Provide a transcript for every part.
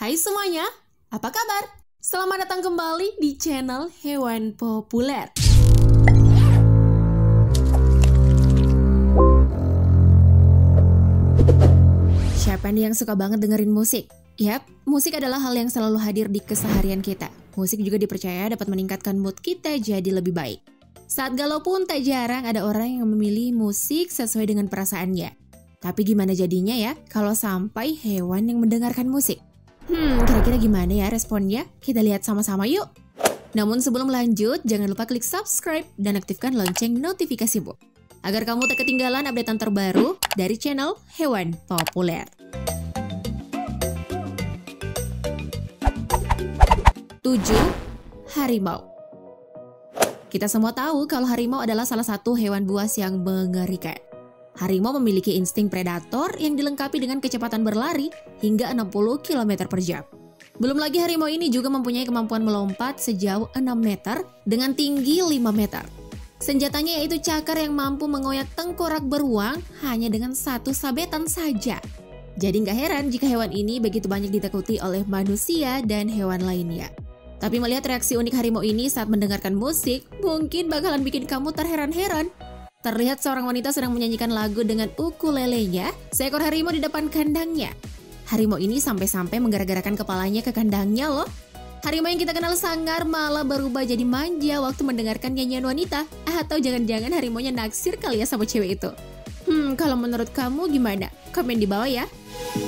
Hai semuanya, apa kabar? Selamat datang kembali di channel Hewan Populer. Siapa nih yang suka banget dengerin musik? Yap, musik adalah hal yang selalu hadir di keseharian kita. Musik juga dipercaya dapat meningkatkan mood kita jadi lebih baik. Saat galau pun tak jarang ada orang yang memilih musik sesuai dengan perasaannya. Tapi gimana jadinya ya kalau sampai hewan yang mendengarkan musik? Kira-kira gimana ya responnya? Kita lihat sama-sama yuk! Namun sebelum lanjut, jangan lupa klik subscribe dan aktifkan lonceng notifikasimu agar kamu tak ketinggalan updatean terbaru dari channel Hewan Populer. 7. Harimau. Kita semua tahu kalau harimau adalah salah satu hewan buas yang mengerikan. Harimau memiliki insting predator yang dilengkapi dengan kecepatan berlari hingga 60 km per jam. Belum lagi harimau ini juga mempunyai kemampuan melompat sejauh 6 meter dengan tinggi 5 meter. Senjatanya yaitu cakar yang mampu mengoyak tengkorak beruang hanya dengan satu sabetan saja. Jadi nggak heran jika hewan ini begitu banyak ditakuti oleh manusia dan hewan lainnya. Tapi melihat reaksi unik harimau ini saat mendengarkan musik, mungkin bakalan bikin kamu terheran-heran. Terlihat seorang wanita sedang menyanyikan lagu dengan ukulelenya, seekor harimau di depan kandangnya. Harimau ini sampai-sampai menggerak-gerakan kepalanya ke kandangnya loh. Harimau yang kita kenal sangar malah berubah jadi manja waktu mendengarkan nyanyian wanita. Atau jangan-jangan harimaunya naksir kali ya sama cewek itu. Kalau menurut kamu gimana? Komen di bawah ya.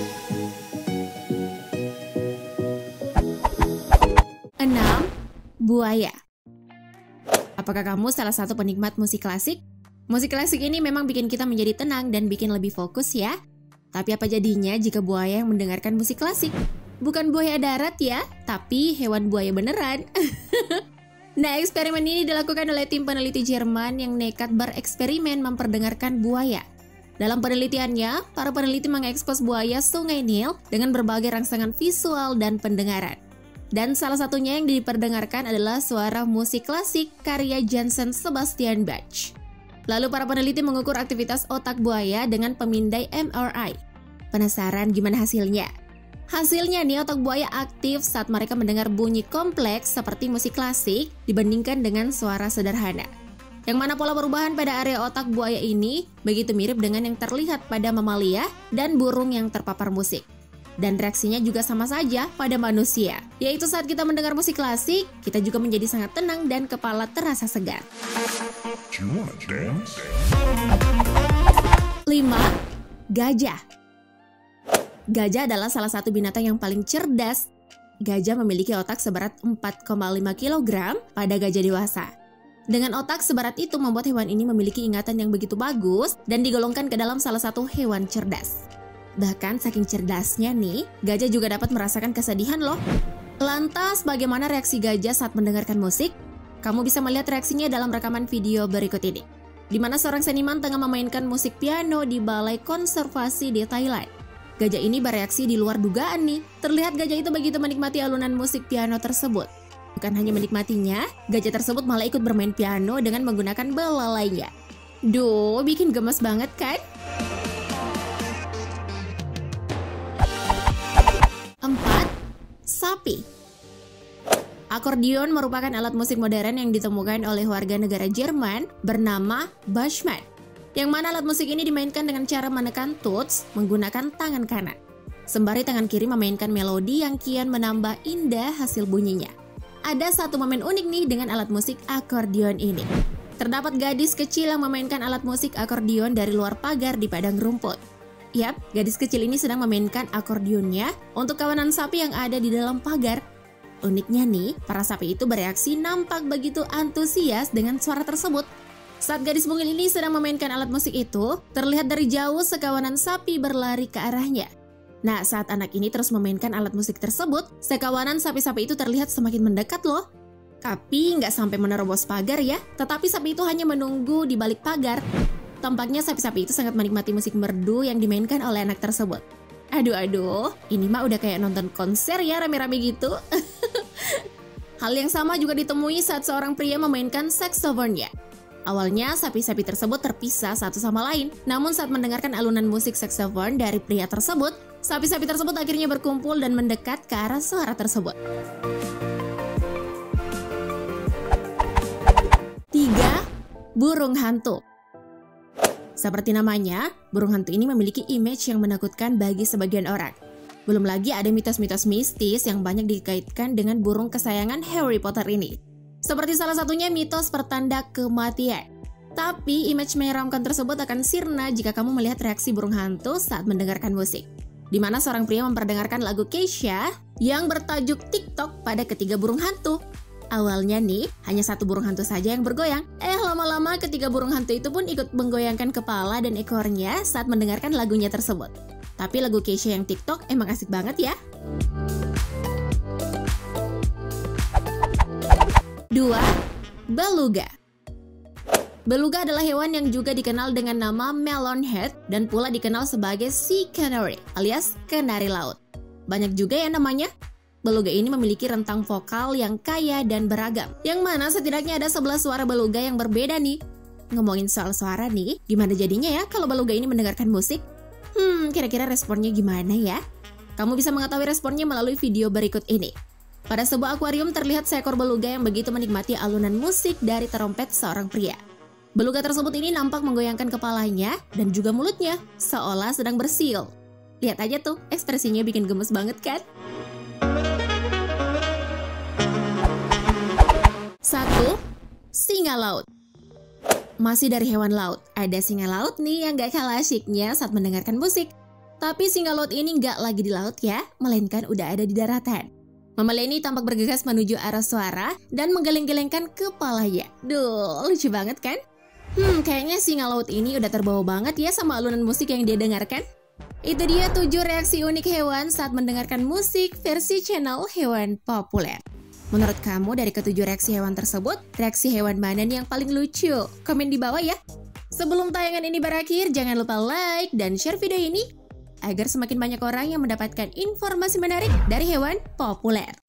6. Buaya. Apakah kamu salah satu penikmat musik klasik? Musik klasik ini memang bikin kita menjadi tenang dan bikin lebih fokus ya. Tapi apa jadinya jika buaya yang mendengarkan musik klasik? Bukan buaya darat ya, tapi hewan buaya beneran. Nah, eksperimen ini dilakukan oleh tim peneliti Jerman yang nekat bereksperimen memperdengarkan buaya. Dalam penelitiannya, para peneliti mengekspos buaya Sungai Nil dengan berbagai rangsangan visual dan pendengaran. Dan salah satunya yang diperdengarkan adalah suara musik klasik karya Johann Sebastian Bach. Lalu para peneliti mengukur aktivitas otak buaya dengan pemindai MRI. Penasaran gimana hasilnya? Hasilnya nih, otak buaya aktif saat mereka mendengar bunyi kompleks seperti musik klasik dibandingkan dengan suara sederhana. Yang mana pola perubahan pada area otak buaya ini begitu mirip dengan yang terlihat pada mamalia dan burung yang terpapar musik. Dan reaksinya juga sama saja pada manusia, yaitu saat kita mendengar musik klasik, kita juga menjadi sangat tenang dan kepala terasa segar. 5. Gajah. Gajah adalah salah satu binatang yang paling cerdas. Gajah memiliki otak seberat 4,5 kg pada gajah dewasa. Dengan otak seberat itu membuat hewan ini memiliki ingatan yang begitu bagus dan digolongkan ke dalam salah satu hewan cerdas. Bahkan saking cerdasnya nih, gajah juga dapat merasakan kesedihan loh. Lantas bagaimana reaksi gajah saat mendengarkan musik? Kamu bisa melihat reaksinya dalam rekaman video berikut ini, di mana seorang seniman tengah memainkan musik piano di balai konservasi di Thailand. Gajah ini bereaksi di luar dugaan nih. Terlihat gajah itu begitu menikmati alunan musik piano tersebut. Bukan hanya menikmatinya, gajah tersebut malah ikut bermain piano dengan menggunakan belalainya. Duh, bikin gemes banget kan? 4. Sapi. Akordeon merupakan alat musik modern yang ditemukan oleh warga negara Jerman bernama Bachmann, yang mana alat musik ini dimainkan dengan cara menekan tuts menggunakan tangan kanan, sembari tangan kiri memainkan melodi yang kian menambah indah hasil bunyinya. Ada satu momen unik nih dengan alat musik akordeon ini. Terdapat gadis kecil yang memainkan alat musik akordeon dari luar pagar di padang rumput. Yap, gadis kecil ini sedang memainkan akordeonnya untuk kawanan sapi yang ada di dalam pagar. Uniknya nih, para sapi itu bereaksi nampak begitu antusias dengan suara tersebut. Saat gadis mungil ini sedang memainkan alat musik itu, terlihat dari jauh sekawanan sapi berlari ke arahnya. Nah, saat anak ini terus memainkan alat musik tersebut, sekawanan sapi-sapi itu terlihat semakin mendekat loh. Tapi nggak sampai menerobos pagar ya, tetapi sapi itu hanya menunggu di balik pagar. Tampaknya sapi-sapi itu sangat menikmati musik merdu yang dimainkan oleh anak tersebut. Aduh, ini mah udah kayak nonton konser ya rame-rame gitu. Hal yang sama juga ditemui saat seorang pria memainkan saksofonnya. Awalnya sapi-sapi tersebut terpisah satu sama lain, namun saat mendengarkan alunan musik saksofon dari pria tersebut, Sapi-sapi tersebut akhirnya berkumpul dan mendekat ke arah suara tersebut. 3. Burung hantu. Seperti namanya, burung hantu ini memiliki image yang menakutkan bagi sebagian orang. Belum lagi ada mitos-mitos mistis yang banyak dikaitkan dengan burung kesayangan Harry Potter ini. Seperti salah satunya mitos pertanda kematian. Tapi image menyeramkan tersebut akan sirna jika kamu melihat reaksi burung hantu saat mendengarkan musik. Di mana seorang pria memperdengarkan lagu Kesha yang bertajuk TikTok pada ketiga burung hantu. Awalnya nih, hanya satu burung hantu saja yang bergoyang. Lama-lama ketiga burung hantu itu pun ikut menggoyangkan kepala dan ekornya saat mendengarkan lagunya tersebut. Tapi lagu Kesha yang TikTok emang asik banget ya. 2. Beluga. Beluga adalah hewan yang juga dikenal dengan nama melonhead dan pula dikenal sebagai sea canary alias kenari laut. Banyak juga ya namanya. Beluga ini memiliki rentang vokal yang kaya dan beragam, yang mana setidaknya ada 11 suara beluga yang berbeda nih. Ngomongin soal suara nih, gimana jadinya ya kalau beluga ini mendengarkan musik? Kira-kira responnya gimana ya? Kamu bisa mengetahui responnya melalui video berikut ini. Pada sebuah akuarium terlihat seekor beluga yang begitu menikmati alunan musik dari trompet seorang pria. Beluga tersebut ini nampak menggoyangkan kepalanya dan juga mulutnya, seolah sedang bersiul. Lihat aja tuh, ekspresinya bikin gemes banget kan? 1. Singa laut. Masih dari hewan laut, ada singa laut nih yang gak kalah asyiknya saat mendengarkan musik. Tapi singa laut ini gak lagi di laut ya, melainkan udah ada di daratan. Mamalia ini tampak bergegas menuju arah suara dan menggeleng-gelengkan kepalanya. Duh, lucu banget kan? Kayaknya singa laut ini udah terbawa banget ya sama alunan musik yang dia dengarkan. Itu dia 7 reaksi unik hewan saat mendengarkan musik versi channel Hewan Populer. Menurut kamu dari ketujuh reaksi hewan tersebut, reaksi hewan mana nih yang paling lucu? Komen di bawah ya. Sebelum tayangan ini berakhir, jangan lupa like dan share video ini agar semakin banyak orang yang mendapatkan informasi menarik dari hewan populer.